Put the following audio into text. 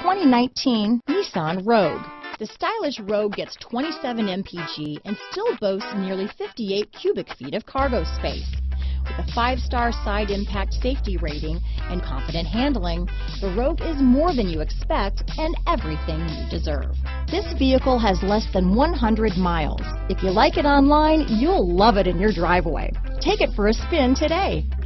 2019 Nissan Rogue. The stylish Rogue gets 27 mpg and still boasts nearly 58 cubic feet of cargo space. With a 5-star side impact safety rating and confident handling, the Rogue is more than you expect and everything you deserve. This vehicle has less than 100 miles. If you like it online, you'll love it in your driveway. Take it for a spin today.